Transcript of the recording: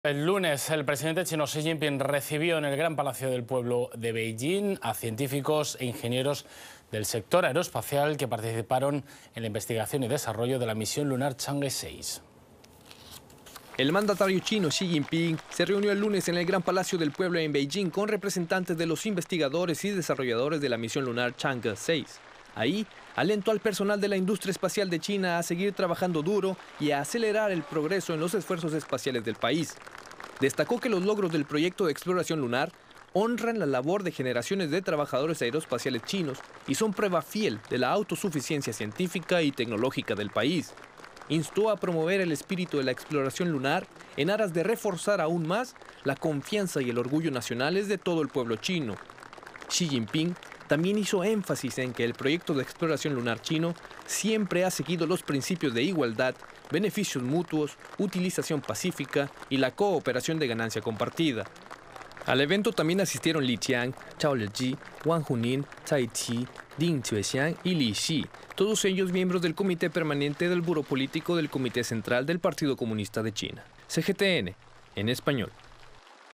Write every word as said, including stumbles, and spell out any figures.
El lunes, el presidente chino Xi Jinping recibió en el Gran Palacio del Pueblo de Beijing a científicos e ingenieros del sector aeroespacial que participaron en la investigación y desarrollo de la misión lunar Chang'e seis. El mandatario chino Xi Jinping se reunió el lunes en el Gran Palacio del Pueblo en Beijing con representantes de los investigadores y desarrolladores de la misión lunar Chang'e seis. Ahí, alentó al personal de la industria espacial de China a seguir trabajando duro y a acelerar el progreso en los esfuerzos espaciales del país. Destacó que los logros del proyecto de exploración lunar honran la labor de generaciones de trabajadores aeroespaciales chinos y son prueba fiel de la autosuficiencia científica y tecnológica del país. Instó a promover el espíritu de la exploración lunar en aras de reforzar aún más la confianza y el orgullo nacionales de todo el pueblo chino. Xi Jinping también hizo énfasis en que el proyecto de exploración lunar chino siempre ha seguido los principios de igualdad, beneficios mutuos, utilización pacífica y la cooperación de ganancia compartida. Al evento también asistieron Li Qiang, Zhao Leji, Wang Hunin, Cai Qi, Ding Xuexiang y Li Xi, todos ellos miembros del Comité Permanente del Buró Político del Comité Central del Partido Comunista de China. C G T N, en español.